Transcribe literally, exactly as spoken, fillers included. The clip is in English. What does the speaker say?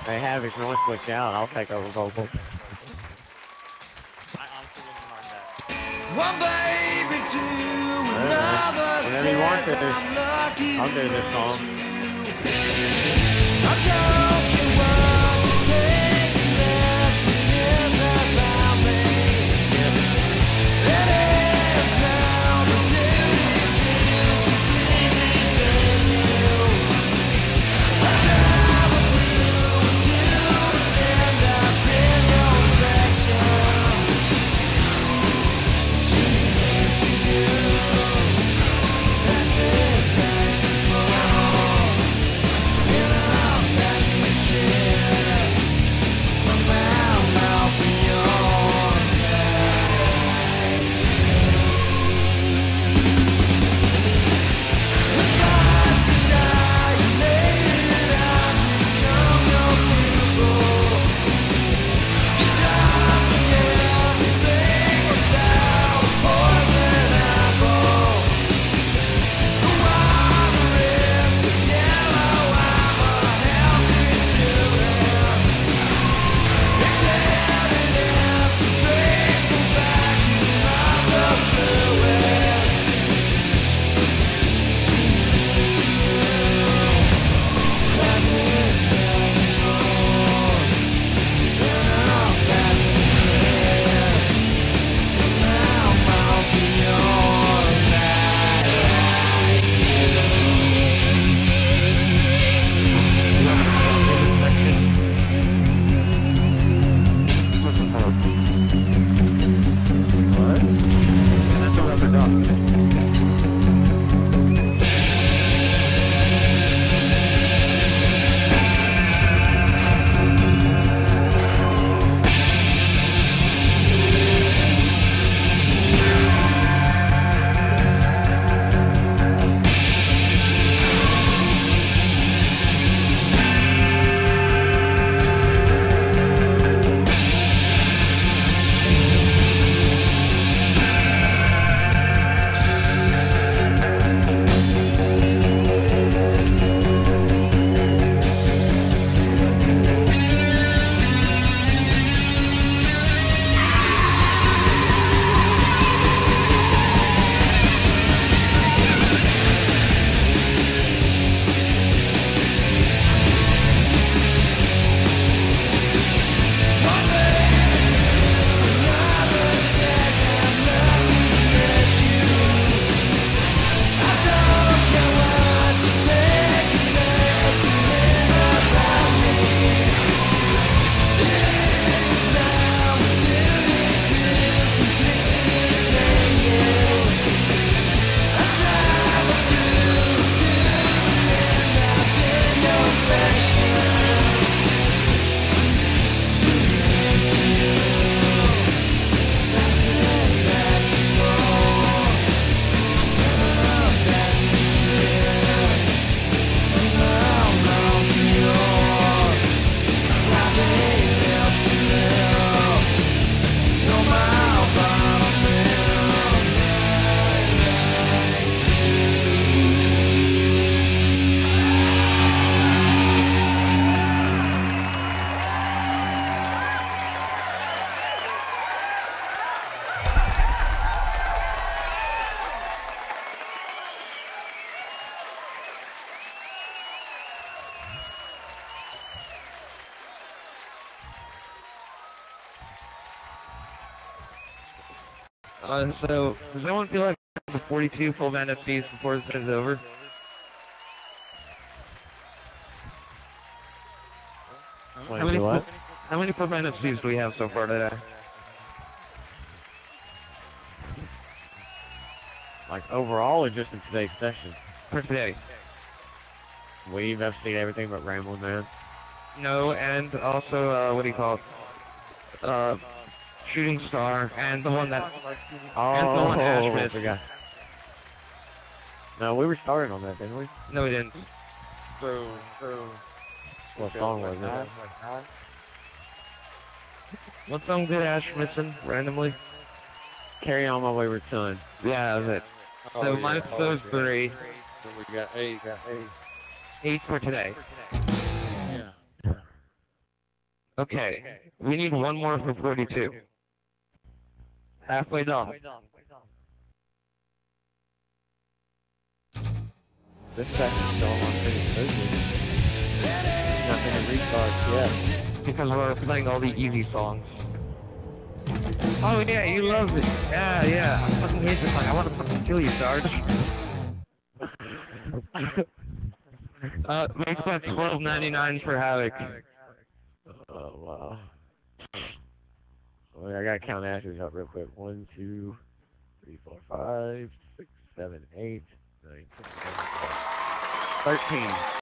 Hey, Havoc, if you want to switch out, I'll take over vocal. I honestly wouldn't mind that. One baby to Whatever. another Whenever you want says to, I'm lucky I'll do this to song. meet you. I don't care what you think, unless it is about me. It is now the duty to completely take you. I travel through to end up in your affection. Uh, so, does anyone feel like the forty-two full band F Cs before this is over? Wait, How many, do what? how many full band F Cs do we have so far today? Like, overall, or just in today's session? For today. We've F C'd everything but Rambling Man. No, and also, uh, what do you call it? Uh, Shooting Star, and the one that... Oh, and the one Ash missed. forgot. No, we were starting on that, didn't we? No, we didn't. So, so... What song was it? What song did Ash missing, randomly? Carry On My Wayward Son. Yeah, that was it. Oh, So yeah. minus Oh, those yeah. three. Then we got eight, got eight. Eight for today. Yeah. Okay, we need one more for forty-two. Halfway done. This section's still on pretty smoothly. Nothing to restarts yet. Because we're playing all the easy songs. Oh yeah, you love it. Yeah, yeah. I fucking hate this song. I want to fucking kill you, Sarge. uh, make that twelve ninety-nine for Havoc. Oh, wow. Well, I gotta count ashes up real quick. One, two, three, four, five, six, seven, eight, nine, ten, eleven, twelve, thirteen.